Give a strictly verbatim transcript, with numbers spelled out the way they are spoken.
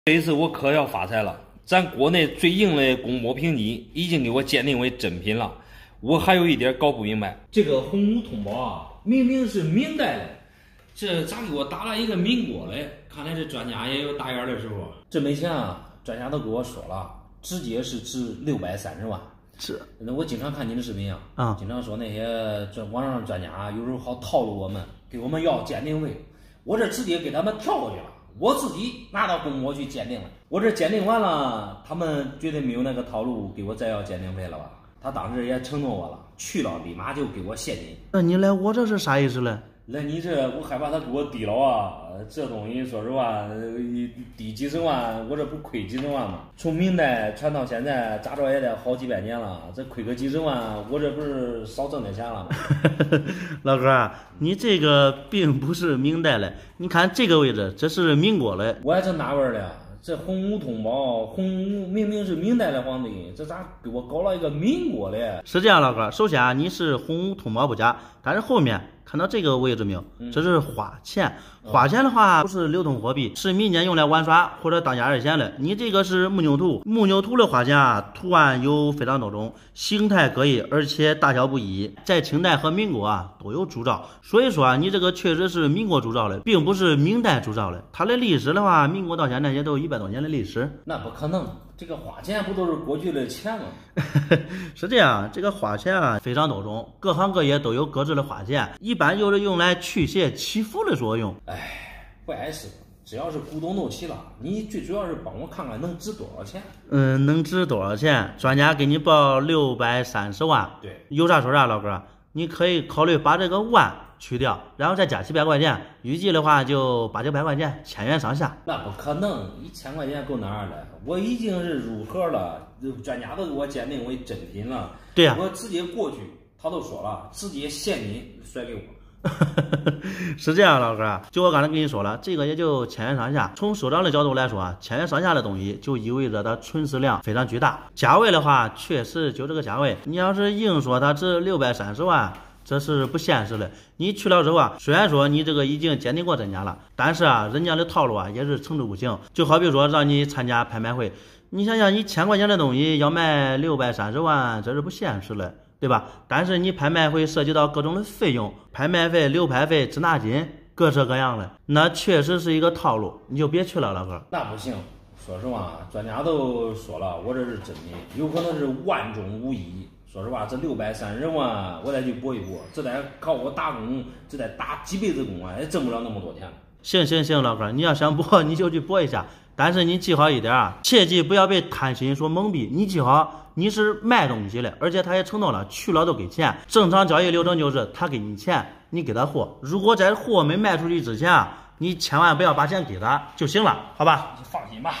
这一次我可要发财了，咱国内最硬的公模平机已经给我鉴定为真品了。我还有一点搞不明白，这个红屋通宝啊，明明是明代的，这咋给我打了一个民国嘞？看来这专家也有打眼的时候。这没钱啊，专家都跟我说了，直接是值六百三十万。 是， 那我经常看你的视频啊， 啊、嗯， 经常说那些这网上专家有时候好套路我们，给我们要鉴定费，我这直接给他们跳过去了。我自己拿到公模去鉴定了，我这鉴定完了，他们绝对没有那个套路给我再要鉴定费了吧？他当时也承诺我了，去了立马就给我现金。 那你来我这是啥意思嘞？ 来你这，我害怕他给我低了啊！这东西说实话，低几十万，我这不亏几十万吗？从明代传到现在，咋着也得好几百年了，这亏个几十万，我这不是少挣点钱了吗？ 老哥，你这个并不是明代嘞，你看这个位置，这是民国嘞。 我还真纳闷了，这洪武通宝，洪武明明是明代的皇帝，这咋给我搞了一个民国嘞？ 是这样，老哥，首先啊，你是洪武通宝不假，但是后面看到这个位置没有？这是花钱。花钱的话不是流通货币，是民间用来玩耍或者当家二钱的。你这个是木牛图，木牛图的花钱啊，图案有非常多种，形态各异，而且大小不一，在清代和民国啊都有铸造。所以说啊，你这个确实是民国铸造的，并不是明代铸造的。它的历史的话，民国到现在也都有一百多年的历史。 那不可能，这个花钱不都是过去的钱吗？ 是这样，这个花钱啊非常多种，各行各业都有各自的花钱，一般就是用来驱邪祈福的作用。 哎，不碍事，只要是古董都齐了，你最主要是帮我看看能值多少钱。 嗯，能值多少钱？专家给你报六百三十万。 对， 有啥说啥，老哥，你可以考虑把这个万去掉，然后再加几百块钱，预计的话就八九百块钱，千元上下。 那不可能，一千块钱够哪儿的？我已经是入盒了，专家都给我鉴定为真品了。 对呀、啊， 我直接过去，他都说了，直接现金甩给我。 是这样，老哥，就我刚才跟你说了，这个也就千元上下。从收藏的角度来说啊，千元上下的东西就意味着它存世量非常巨大。价位的话，确实就这个价位。你要是硬说它值六百三十万，这是不现实的。你去了之后啊，虽然说你这个已经鉴定过真假了，但是啊，人家的套路啊也是层出不穷。就好比说让你参加拍卖会，你想想，一千块钱的东西要卖六百三十万，这是不现实的。对吧？但是你拍卖会涉及到各种的费用，拍卖费、流拍费、滞纳金，各式各样的，那确实是一个套路，你就别去了，老哥。 那不行，说实话，专家都说了，我这是真品，有可能是万中无一。说实话，这六百三十万，我再去搏一搏，这得靠我打工，这得打几辈子工啊，也挣不了那么多钱。 行行行，老哥，你要想搏，你就去搏一下。但是你记好一点啊，切记不要被贪心所蒙蔽。你记好，你是卖东西的，而且他也承诺了，去了都给钱。正常交易流程就是他给你钱，你给他货。如果在货没卖出去之前啊，你千万不要把钱给他就行了，好吧？ 放心吧。